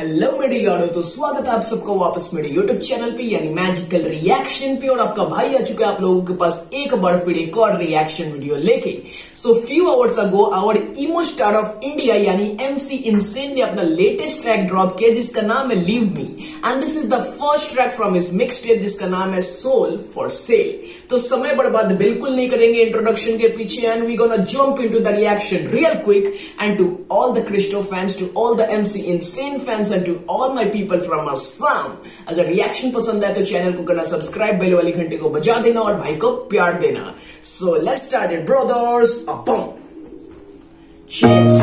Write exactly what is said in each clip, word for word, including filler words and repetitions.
Hello मेरे यारो, तो स्वागत है आप सबका वापस मेरे यूट्यूब चैनल पे यानी मैजिकल रिएक्शन पे। और आपका भाई आ चुका है आप लोगों के पास एक बार फिर एक और रिएक्शन वीडियो लेके। So few hours ago our emo star of India यानी एमसी इनसेन ने अपना लेटेस्ट ट्रैक ड्रॉप किया जिसका नाम है leave me, and this is the first track from his mix tape जिसका नाम है सोल फॉर सेल। तो समय बर्बाद बिल्कुल नहीं करेंगे इंट्रोडक्शन के पीछे, and we gonna jump into the reaction real quick. And to all the Christo fans, to all the MC Insane fans, and to all my people from Assam, अगर reaction पसंद आए तो चैनल को करना subscribe, bell वाली घंटे को बजा देना और भाई को प्यार देना। So let's start it brothers, appam cheers।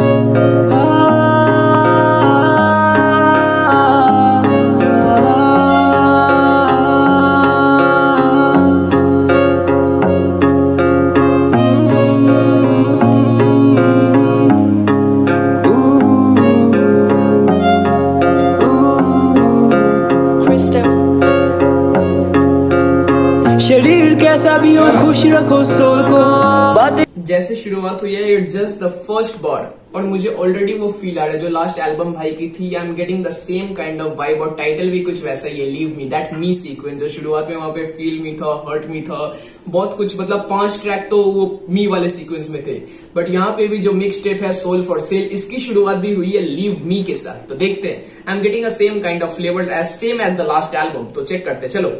शरीर कैसा भी हो खुश रखो सोल को। बातें जैसे शुरुआत हुई है, it's just the first bar और मुझे ऑलरेडी वो फील आ रहा है जो लास्ट एल्बम भाई की थी। I am getting the same kind of vibe और टाइटल भी कुछ वैसा ही है, leave me, that me sequence. जो शुरुआत में वहां पे फील मी था, हर्ट मी था, बहुत कुछ, मतलब पांच ट्रैक तो वो मी वाले सीक्वेंस में थे। बट यहाँ पे भी जो मिक्स टेप है सोल फॉर सेल, इसकी शुरुआत भी हुई है लीव मी के साथ। तो देखते हैं, I am getting a same kind of flavour as same as the last album. तो चेक करते चलो।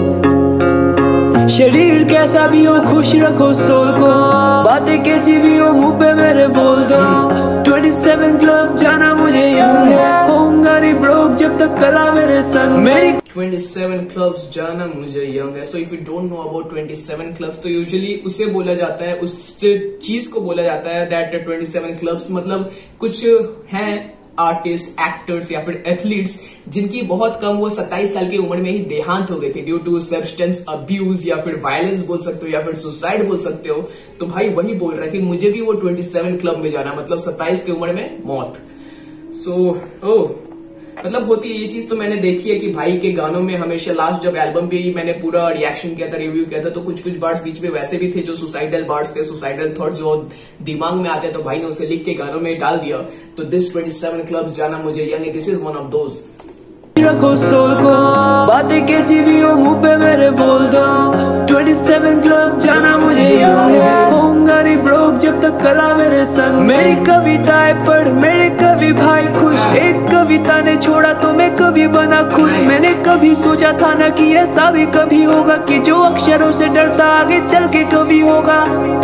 शरीर कैसा भी हो खुश रखो सोल को। बातें कैसी भी हो मुंह पे मेरे बोल दो। सत्ताईस क्लब जाना मुझे यंग है, होऊंगा नहीं ब्रोक जब तक कला मेरे संग। मेरी सत्ताईस क्लब्स जाना मुझे यंग है। So if you don't know about सत्ताईस क्लब्स, तो यूजुअली उसे बोला जाता है, उस चीज को बोला जाता है दैट सत्ताईस क्लब्स मतलब कुछ हैं आर्टिस्ट, एक्टर्स या फिर एथलीट्स जिनकी बहुत कम वो सत्ताईस साल की उम्र में ही देहांत हो गए थे ड्यू टू सब्सटेंस अब्यूज या फिर वायलेंस बोल सकते हो या फिर सुसाइड बोल सकते हो। तो भाई वही बोल रहा है कि मुझे भी वो सत्ताईस क्लब में जाना, मतलब सत्ताईस की उम्र में मौत। सो so, ओ मतलब होती है ये चीज। तो मैंने देखी है कि भाई के गानों में हमेशा लास्ट जब एल्बम पे ही मैंने पूरा रिएक्शन किया था, रिव्यू किया था, तो कुछ कुछ बार्ड्स बीच में वैसे भी थे जो सुसाइडल बार्ड्स थे, सुसाइडल थॉट जो दिमाग में आते, तो भाई ने उसे लिख के गानों में डाल दिया। तो दिस सत्ताईस क्लब्स जाना मुझे young, this is one of those. रखो सोल को। बातें कैसी भी हो मुंह पे मेरे बोल दो। सत्ताईस क्लब जाना मुझे यंग है, होऊंगा नहीं ब्रोक जब तक कला मेरे संग। मेरी कविताएं पढ़ मेरे कवि भाई खुश, एक कविता ने छोड़ा तो मैं कभी बना खुद। मैंने कभी सोचा था ना कि ऐसा भी कभी होगा कि जो अक्षरों से डरता आगे चल के कभी होगा।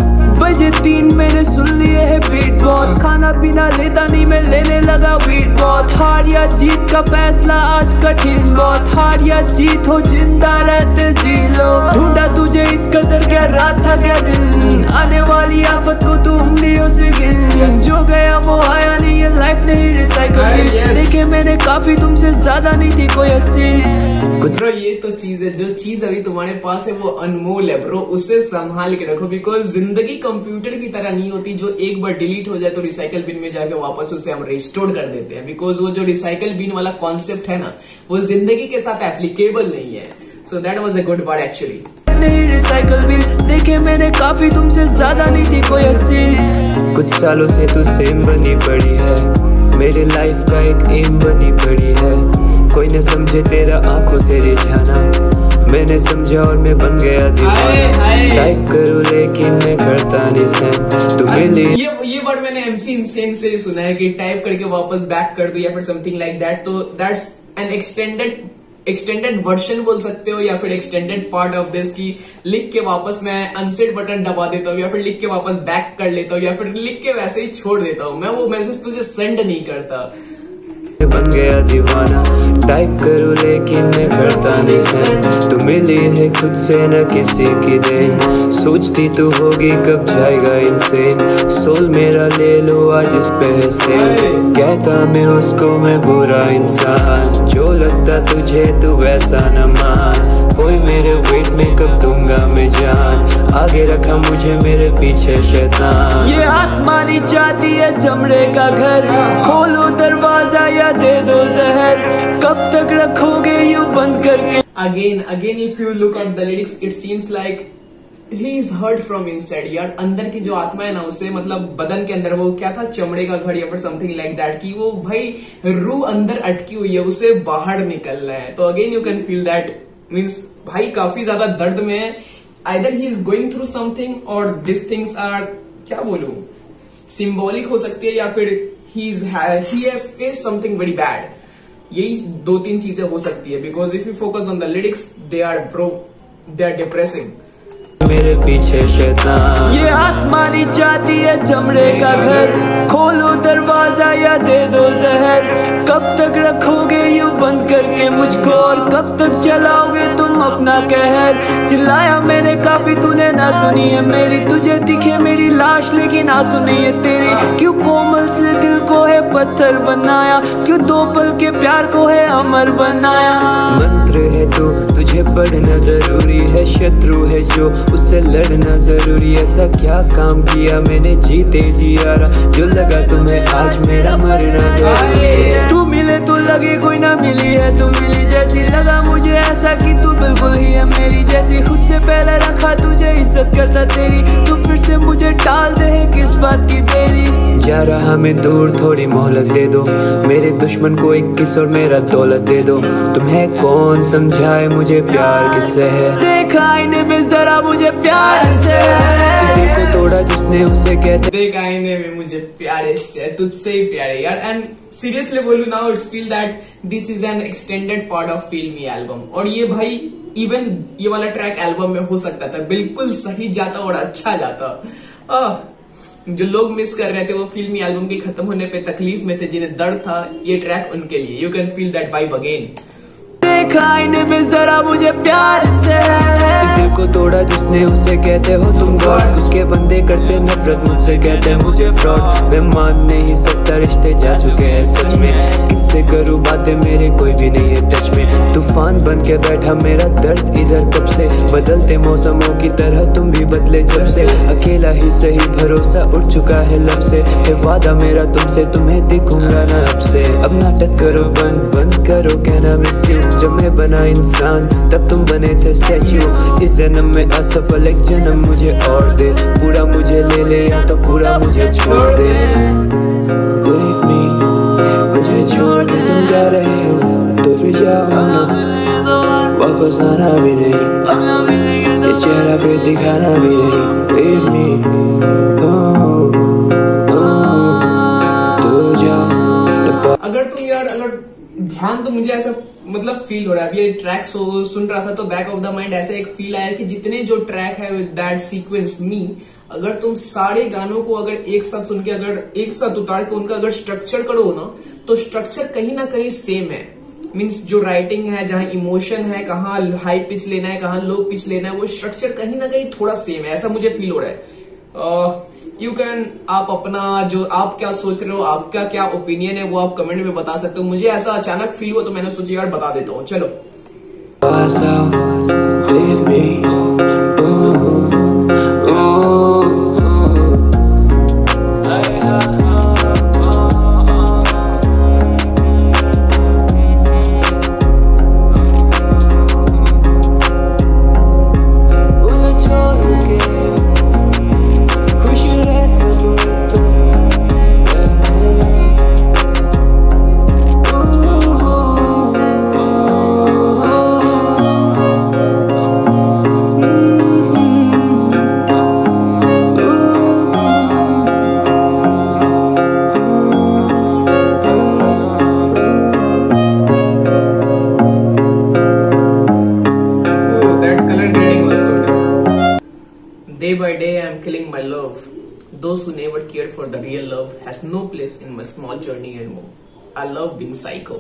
बजे तीन मैंने सुन लिए है बीट बहुत, खाना पीना लेता नहीं मैं लेने लगा वीट बहुत। हार या जीत का फैसला आज कठिन बहुत, हार या जीत हो जिंदा रहते जी लो। ढूंढा तुझे इस कदर क्या रात था क्या दिन, आने वाली आफत को तू उंगलियों से गिन। जो गया वो आया नहीं, ये लाइफ नहीं रिसाइकल। देखे मैंने काफी तुमसे ज्यादा नहीं थी कोई हसीन। ब्रो ये तो चीज है, जो चीज अभी तुम्हारे पास है वो अनमोल है ब्रो, उसे संभाल के रखो। बिकॉज जिंदगी कंप्यूटर की तरह नहीं होती जो एक बार डिलीट हो जाए तो रिसाइकल बिन में जाके वापस उसे हम रिस्टोर कर देते हैं। बिकॉज वो जो रिसाइकल बिन वाला कॉन्सेप्ट है ना, वो जिंदगी के साथ एप्लीकेबल नहीं है। So that was a good word actually. नहीं रिसाइकल बिन, देखे मैंने काफी तुमसे ज्यादा नहीं थी कोई हसीन। कुछ सालों से तू सेम बनी पड़ी है, मेरी लाइफ का एक एम बनी पड़ी है। कोई न समझे तेरा आंखों से रिझाना, मैंने समझा और मैं बन गया दीवाना। टाइप करूं लेकिन मैं करता नहीं सेंड, तू मिली। ये ये वर्ड मैंने एमसी इनसेन से सुना है कि टाइप करके वापस बैक कर दो या फिर समथिंग लाइक दैट। तो that's an extended extended version बोल सकते हो या फिर एक्सटेंडेड पार्ट ऑफ दिस की लिख के वापस मैं अनसेट बटन दबा देता हूँ या फिर लिख के वापस बैक कर लेता हूँ या फिर लिख के वैसे ही छोड़ देता हूँ। मैं वो मैसेज तुझे सेंड नहीं करता। बन गया दीवाना, टाइप करूं लेकिन मैं करता नहीं सेंड। तू मिली है खुद से न किसी की देन, सोचती तू होगी कब जाएगा इनसेन। सोल मेरा ले लो आज इस पे है सेल, कहता मैं उसको मैं बुरा इंसान। जो लगता तुझे तू वैसा न मान, कोई मेरे वेट में कब दूंगा मैं जान। आगे रखा मुझे मेरे पीछे शैतान। ये आत्मा नहीं चाहती है चमड़े का घर, खोलो दरवाजा या दे दो जहर। कब तक रखोगे यूं बंद करके। Again, again, if you look at the lyrics, it seems like he is hurt from inside यार, अंदर की जो आत्मा है ना उसे, मतलब बदन के अंदर वो क्या था, चमड़े का घर या फिर समथिंग लाइक दैट, कि वो भाई रूह अंदर अटकी हुई है, उसे बाहर निकलना है। तो again you can feel that, means भाई काफी ज्यादा दर्द में है, either he is going through something और दिस थिंग्स आर, क्या बोलूं, सिंबॉलिक हो सकती है, या फिर he is he has faced something very bad. यही दो तीन चीजें हो सकती है, because if you focus on the lyrics they are bro they are depressing. मेरे पीछे शैतान, ये आत्मा नहीं चाहती है चमड़े का घर, खोलो दरवाजा या दे दो जहर, कब तक रखोगे यूं बंद करके मुझको, और कब तक चलाओगे तुम अपना कहर। चिल्लाया मैंने काफी तूने ना सुनी है मेरी, तुझे दिखे मेरी लाश लेकिन ना सुनी है तेरी। क्यों कोमल से दिल को है पत्थर बनाया, क्यों दो पल के प्यार को है अमर बनाया। मंत्र है तू, तुझे पढ़ना जरूरी है, शत्रु है जो उससे लड़ना जरूरी। ऐसा क्या काम किया मैंने जीते जी यारा, जो लगा तुम्हें आज मेरा मरना जरूरी है। तू मिले तो लगे कोई ना मिली है, तू मिली जैसी, लगा मुझे ऐसा कि तू बिल्कुल ही है मेरी जैसी। खुद से पहले रखा तुझे इज्जत करता तेरी, तू फिर से मुझे टाल दे किस बात की देरी। जा रहा मैं दूर, थोड़ी मोहलत दे दो, मेरे दुश्मन को एक किस और मेरा दौलत दे दो। तुम्हें कौन समझाए मुझे प्यार किससे है, देखा आईने में जरा मुझे प्यार से, दिल को तोड़ा जिसने उसे कहते, देख आईने में मुझे प्यारे से, तुझसे ही प्यारे यार। एंड सीरियसली बोलूं now it's feel that this is an extended part of feel me album. और ये भाई इवन ये वाला ट्रैक एल्बम में हो सकता था, बिल्कुल सही जाता और अच्छा जाता। आह, जो लोग मिस कर रहे थे वो फिल्मी एल्बम के खत्म होने पे तकलीफ में थे, जिन्हें दर्द था, ये ट्रैक उनके लिए। You can feel that vibe again. देखा आईने में जरा मुझे प्यार से, इस दिल को तोड़ा जिसने उसे कहते हो तुम गॉड, उसके बंदे करते नफरत मुझसे कहते हैं मुझे फ्रॉड। मैं मान नहीं सकता रिश्ते जा चुके हैं सच में, किससे करूँ बातें मेरे कोई भी नहीं है टच में। तूफान बन के बैठा मेरा दर्द इधर कब से, बदलते मौसमों की तरह तुम भी बदले जब से। अकेला ही सही भरोसा उठ चुका है लब से, वादा मेरा तुमसे तुम्हें दिखूंगा ना अब से। अब नाटक करो बंद बंद करो कहना मिस यू, जब मैं बना इंसान तब तुम बने थे स्टैच्यू। इस जन्म में असफल एक जन्म मुझे और दे, पूरा मुझे ले ले या तो पूरा मुझे छोड़ दे। Leave me, मुझे छोड़ के तुम जा रहे हो तो फिर जाओ ना, वापस आना भी नहीं, ये चेहरा फिर दिखाना भी नहीं। Leave me, oh, oh, तो जाओ। अगर तुम यार अगर ध्यान, तो मुझे ऐसा मतलब फील हो रहा है, अभी ये ट्रैक सो, सुन रहा था तो बैक ऑफ द माइंड ऐसे एक फील आया कि जितने जो ट्रैक है विद दैट सीक्वेंस मी, अगर तुम सारे गानों को अगर एक साथ सुन के, अगर एक साथ उतार के उनका अगर स्ट्रक्चर करो ना, तो स्ट्रक्चर कहीं ना कहीं सेम है। मीन्स जो राइटिंग है, जहां इमोशन है, कहाँ हाई पिच लेना है, कहाँ लो पिच लेना है, वो स्ट्रक्चर कहीं ना कहीं थोड़ा सेम है, ऐसा मुझे फील हो रहा है। यू uh, कैन आप अपना जो आप क्या सोच रहे हो, आपका क्या ओपिनियन है, वो आप कमेंट में बता सकते हो। मुझे ऐसा अचानक फील हुआ तो मैंने सोचा यार बता देता हूँ। चलो Day by day I am killing my love. Those who never cared for the real love has no place in my small journey anymore. I love being psycho.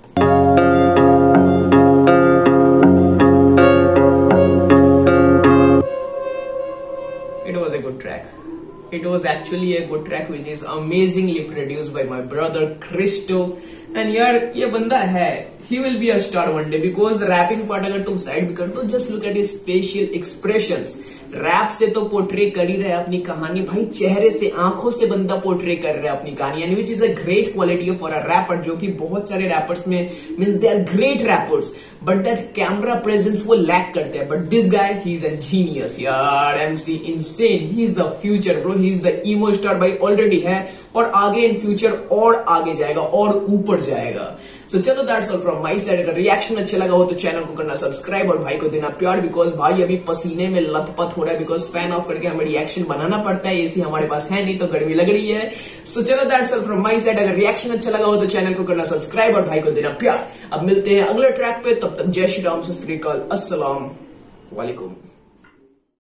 It was a good track. It was actually a good track which is amazingly produced by my brother Christo. And यार ये बंदा है, he will be a star one day, because rapping part अगर तुम side भी कर दो, just look at his facial expressions. Rap से तो पोर्ट्रे कर ही रहा है अपनी कहानी भाई, चेहरे से, आंखों से बंदा पोर्ट्रे कर रहा है अपनी कहानी, यानी which is a great quality for a rapper, जो कि बहुत सारे रैपर्स में means they are great rappers but that camera presence वो लैक करते हैं। But this guy he is a genius यार, MC Insane, he is the future bro, he is the emo star भाई, ऑलरेडी है और आगे in future और आगे जाएगा और ऊपर जाएगा। सो so, चलो that's all from my side. अगर रिएक्शन अच्छा लगा हो तो चैनल को करना सब्सक्राइब और भाई को देना प्यार, बिकॉज भाई अभी पसीने में लथपथ हो रहा है, बिकॉज फैन ऑफ करके हमें रिएक्शन बनाना पड़ता है, एसी हमारे पास है नहीं तो गर्मी लग रही है। सो so, चलो that's all from my side. अगर रिएक्शन अच्छा लगा हो तो चैनल को करना सब्सक्राइब और भाई को देना प्यार। अब मिलते हैं अगले ट्रैक पे, तब तक जय श्री राम, सत श्री अकाल, अस्सलाम वालेकुम।